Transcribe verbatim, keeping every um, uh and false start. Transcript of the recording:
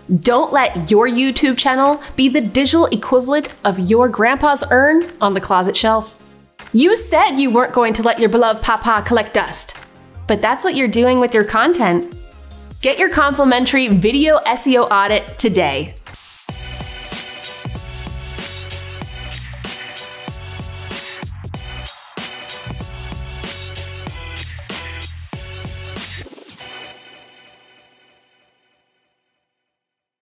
Don't let your YouTube channel be the digital equivalent of your grandpa's urn on the closet shelf. You said you weren't going to let your beloved papa collect dust, but that's what you're doing with your content. Get your complimentary video S E O audit today.